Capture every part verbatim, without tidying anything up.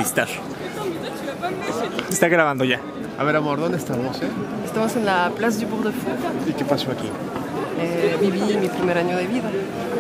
entrevistar. Está grabando ya. A ver, amor, ¿dónde estamos, eh? Estamos en la Place du Bourg-de-Fou. ¿Y qué pasó aquí? Eh, viví mi primer año de vida.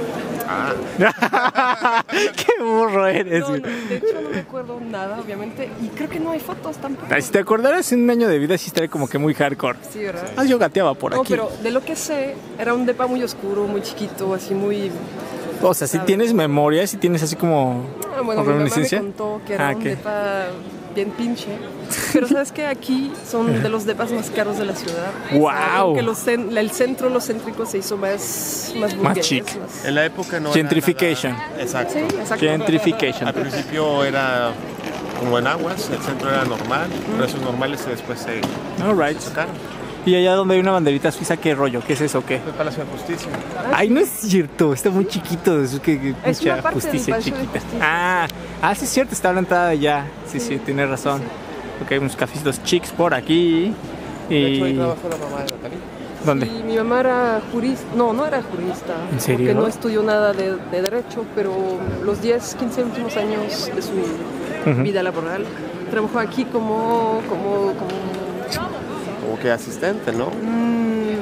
Ah. Qué burro eres. No, no, de hecho no me acuerdo nada, obviamente, y creo que no hay fotos tampoco. Ay, si te acordaras en un año de vida, sí estaría como que muy hardcore. Sí, ¿verdad? Ah, yo gateaba por No, aquí. pero de lo que sé, era un depa muy oscuro, muy chiquito, así muy... O sea, si tienes memoria, si tienes así como Ah, bueno, mi mamá me reminiscencia. contó que era Ah, un ok. depa bien pinche. Pero sabes que aquí son de los depas más caros de la ciudad. ¡Guau! Que los cen- el centro, los céntricos se hizo más más, burgués, chic. más- En la época no Gentrification. era nada... Exacto. Sí, exacto. Gentrification. Al principio era como en Aguas, el centro era normal, precios normales y después se Alright. sacaron. Y allá donde hay una banderita suiza, ¿qué rollo? ¿Qué es eso? ¿Qué? El Palacio de Justicia. Ay, no es cierto, está muy chiquito. Es que, que Es mucha una parte del justicia Palacio de chiquita. Justicia. Ah, ah, sí es cierto, está a la entrada de allá. Sí, sí, tienes razón. Porque hay unos cafecitos chics por aquí. De hecho, ahí Y... trabajó la mamá de Natalie. ¿Dónde? Y mi mamá era jurista, no, no era jurista. ¿En serio? Porque no estudió nada de, de derecho, pero los diez, quince últimos años de su Ujú. vida laboral trabajó aquí como, como, como Como que asistente, ¿no? mm,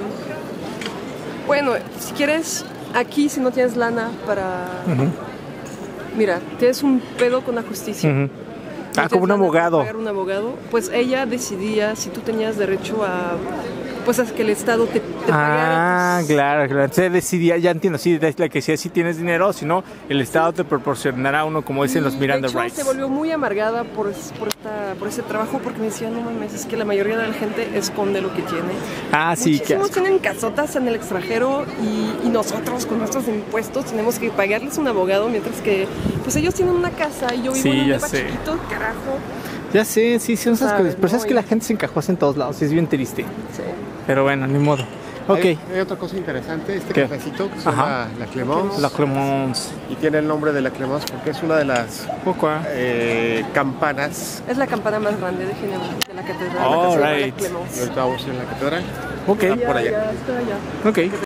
bueno, si quieres, aquí si no tienes lana para... Ujú. Mira, tienes un pedo con la justicia. Ujú. No Ah, tienes como un lana para abogado. pagar un abogado, pues ella decidía si tú tenías derecho a, pues a que el Estado te, te pagara Ah, tus- claro, claro. Entonces decidía, ya entiendo, sí, es la que decía si tienes dinero, si no, el Estado te proporcionará uno, como dicen los Y, Miranda de hecho, Rights. se volvió muy amargada por, es- por, esta, por ese trabajo porque me decía, no mames, es que la mayoría de la gente esconde lo que tiene. Ah, sí, qué Muchísimos asco. tienen casotas en el extranjero y, y nosotros con nuestros impuestos tenemos que pagarles un abogado mientras que pues ellos tienen una casa y yo vivo Sí, en un ya depa sé. chiquito, carajo. Ya sé, sí, son esas sabes, cosas. Pero ¿no? sabes que Y- la gente se encajó en todos lados, es bien triste. Sí. Pero bueno, ni modo. Ok. Hay, hay otra cosa interesante, este ¿Qué? cafecito que se Ajá. llama La Clemence. La Clemence. Y tiene el nombre de La Clemence porque es una de las Poco, ¿eh? eh, campanas. Es la campana más grande de Ginebra, de la catedral. All la catedral de right. Clemence. Y ahorita vamos a ir a la catedral. Ok. Está por allá. Ya, está allá. Ok.